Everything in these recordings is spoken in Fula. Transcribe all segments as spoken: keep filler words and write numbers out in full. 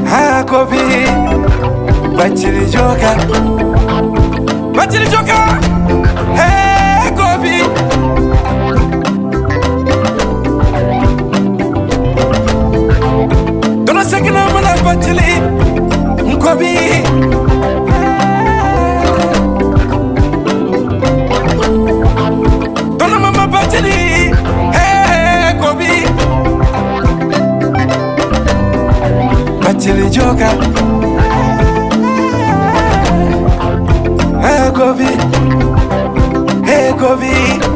ha Kobi Bachili Joka Bachili Joka Hey Kobi Dono sekina mala Bachili Kobi Dono mama Bachili Hey Kobi Bachili Joka Hey Kobi Hey Kobi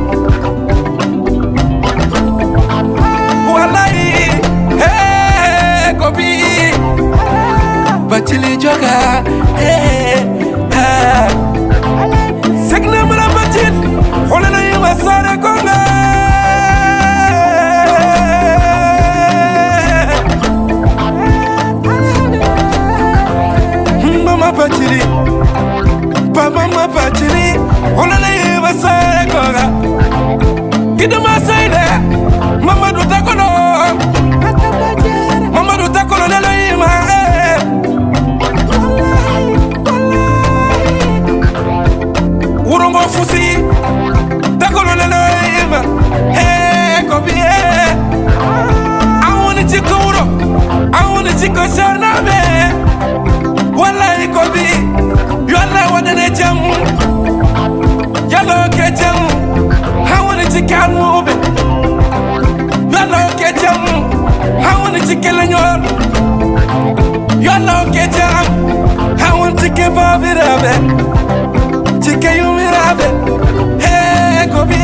Wallahi Hey Kobi Bachili Joka Hey Ha Segna mala Bachil Holena yima sare konga Mama Bachili Mama Bachili Holena yima sare konga Kida masaile Mama do takono Mama do takono lelo yima Urungo fusi Takono lelo yima Hey Kobi I wanna chiko uro I wanna chiko sana me Wallahi Kobi Yalla wadane jamu Yalla ke jamu I wanna chika mube Yalla ke jamu I wanna chika lenyor Yalla ke jamu I wanna chika babi rabe Chika yumi rabe Hey Kobi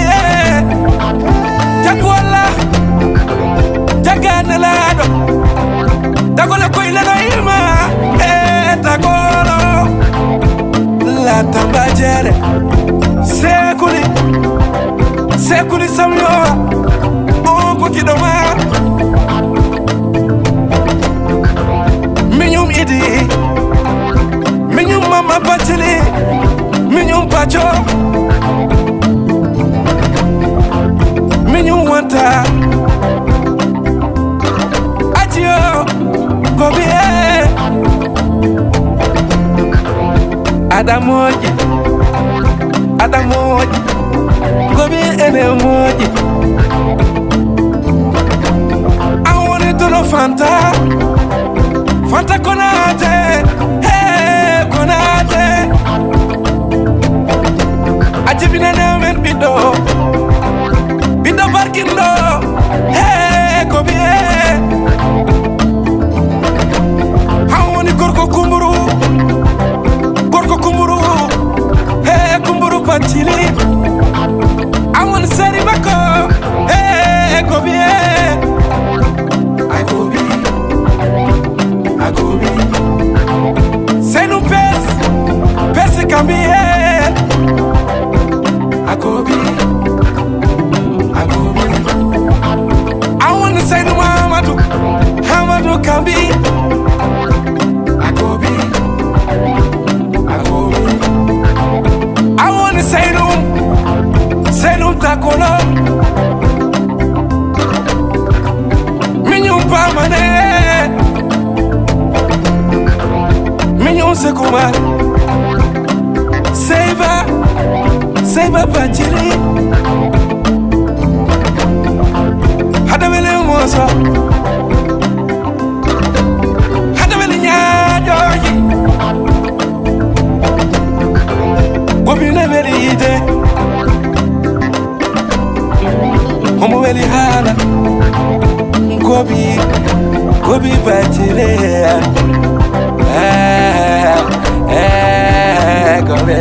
Jakwala Jagana lado Dagola koila no ima Eh Dagolo La tambajere Sekuli Sekuli samyo Ogo kidoma Minyum idi Minyum mama Bachili Minyum pacho Minyum wanta Achio Kobi Adamoji Adamoji Kobi enemoji I want it to no Fanta Fanta konate Hey konate Ajibina nemen bido Bido barkindo Hey Kobi I want it gorko kumburu Gorko kumburu Hey kumburu Bachili I want to say bako Hey Kobi I Kobi I Kobi Say no pes Pes can be here I Kobi I Kobi I want to say no Hamadu Hamadu can be I Kobi I Kobi I want to say no Say no Takolo Minyum Pamane Minyum Sekuma Seiba Seiba Bachili Hadawele Moso Hadawele Nyadoji Gobine Veride Homo Veli Hana Kobi Kobi Bachili Eh Eh Kobi